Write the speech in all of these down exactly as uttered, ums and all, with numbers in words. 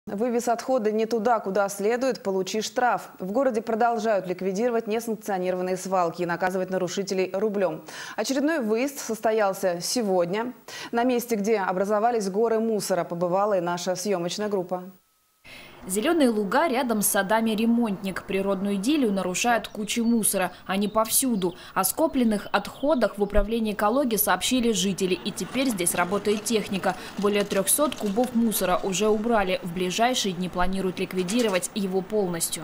Вывез отходы не туда, куда следует, получи штраф. В городе продолжают ликвидировать несанкционированные свалки и наказывать нарушителей рублем. Очередной выезд состоялся сегодня. На месте, где образовались горы мусора, побывала и наша съемочная группа. Зеленые луга рядом с садами ремонтник. Природную идиллию нарушают кучи мусора. Они повсюду. О скопленных отходах в управлении экологии сообщили жители. И теперь здесь работает техника. Более трёхсот кубов мусора уже убрали. В ближайшие дни планируют ликвидировать его полностью.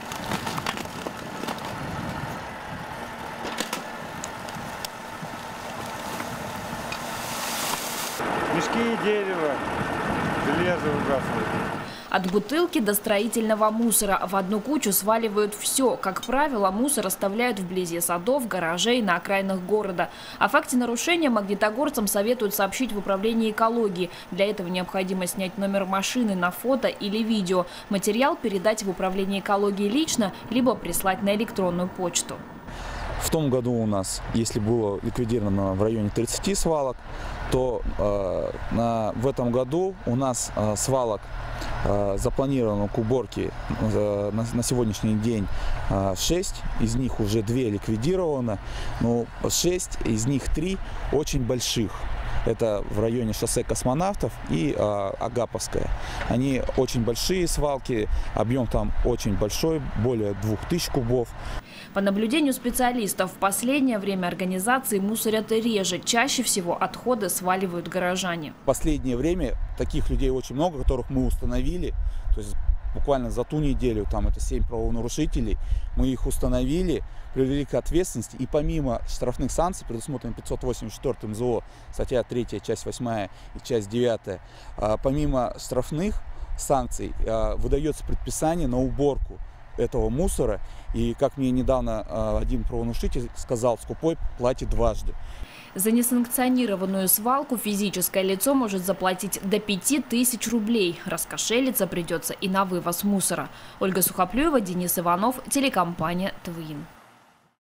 Мешки и дерево, железо выбрасывают. От бутылки до строительного мусора. В одну кучу сваливают все. Как правило, мусор оставляют вблизи садов, гаражей, на окраинах города. О факте нарушения магнитогорцам советуют сообщить в управлении экологии. Для этого необходимо снять номер машины на фото или видео. Материал передать в управление экологии лично, либо прислать на электронную почту. В том году у нас, если было ликвидировано в районе тридцати свалок, то э, на, в этом году у нас э, свалок э, запланировано к уборке э, на, на сегодняшний день э, шесть, из них уже две ликвидировано, но шесть, из них три очень больших. Это в районе шоссе Космонавтов и э, Агаповская. Они очень большие свалки, объем там очень большой, более двух тысяч кубов. По наблюдению специалистов, в последнее время организации мусорят реже. Чаще всего отходы сваливают горожане. В последнее время таких людей очень много, которых мы установили. То есть буквально за ту неделю, там это семь правонарушителей, мы их установили, привели к ответственности. И помимо штрафных санкций, предусмотренных пятьсот восемьдесят четвёртым эм зэ о, статья третья, часть восьмая и часть девятая, помимо штрафных санкций выдается предписание на уборку этого мусора. И, как мне недавно один правонарушитель сказал, скупой платит дважды. За несанкционированную свалку физическое лицо может заплатить до пяти тысяч рублей. Раскошелиться придется и на вывоз мусора. Ольга Сухоплюева, Денис Иванов, телекомпания ТВИН.